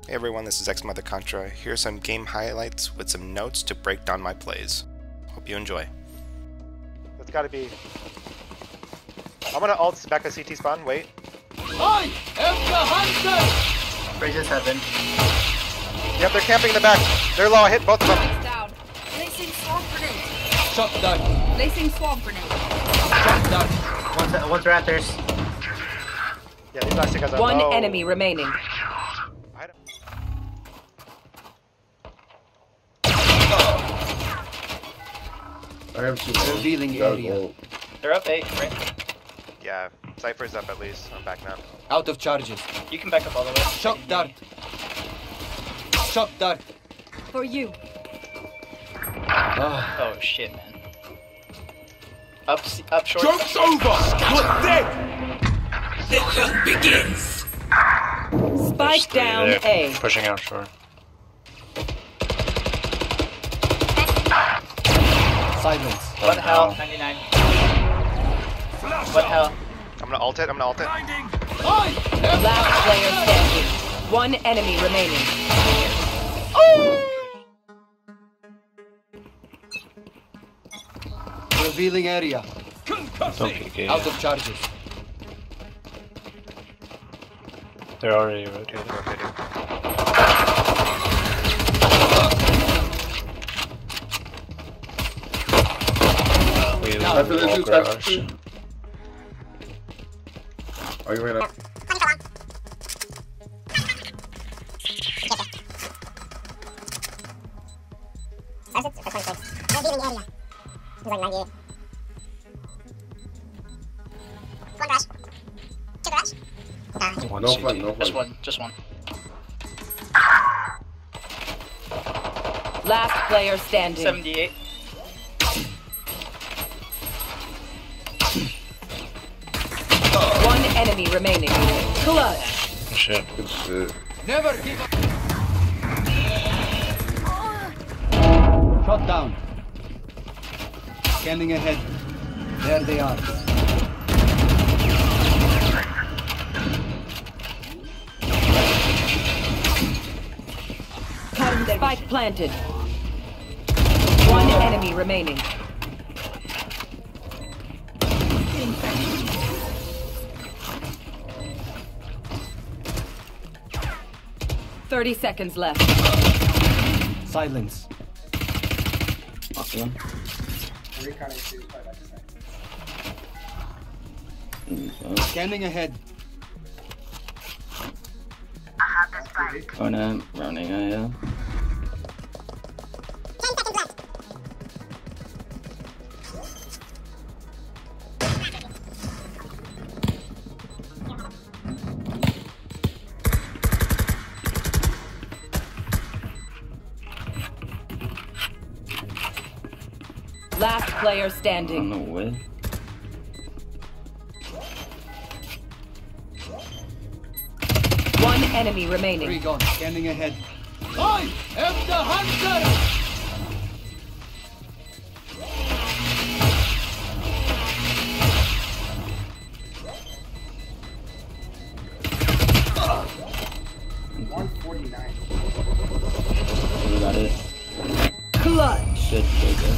Hey everyone, this is X-Mother Contra. Here are some game highlights with some notes to break down my plays. Hope you enjoy. That's gotta be... I'm gonna ult back to CT spawn, wait. I am the hunter! Bridges heaven. Yep, they're camping in the back. They're low, I hit both of them. Down. Placing swamp grenade. Shot down. Placing swamp grenade. Shot down. One's Raptors. Yeah, these last two guys are One low. enemy remaining. I have two. Revealing area. They're up 8, right? Yeah, Cypher's up at least. I'm back now. Out of charges. You can back up all the way. Shock dart. Shock dart. For you. Oh shit, man. Up short. Joke's over! You're dead! The hunt begins! Spike down A. Pushing out short. Silence. One hell, 99. One hell. I'm gonna ult it, I'm gonna ult it. I am Last player standing. One enemy remaining. revealing area. Don't peek A. Out of charges. They're already rotating. We Now, After this, walk after rush. this. Are you ready? One No CT. fun, no fun. Just one. Last player standing. 78. One enemy remaining. Clutch. Shit. Good shit. Never give up. Shot down. Scanning ahead. There they are. Spike planted. One enemy remaining. Thirty seconds left. Silence. Scanning ahead. Running, yeah. Last player standing. No way. One enemy remaining. 3 gone. Scanning ahead. I am the hunter! We got it. Clutch. Shit, good.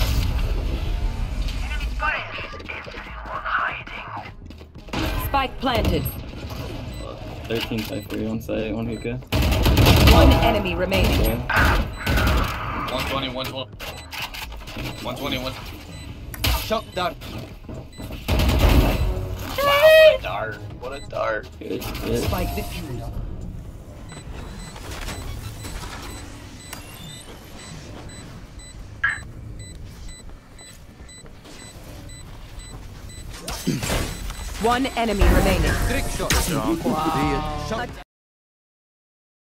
Spike planted. 13 Cypher on site, 1 hookah. One enemy remaining. Okay. 120, 120. Shock dart. What a dart. What a dart. Good, good. Spike defused. One enemy remaining. Trick shot. Wow. Shot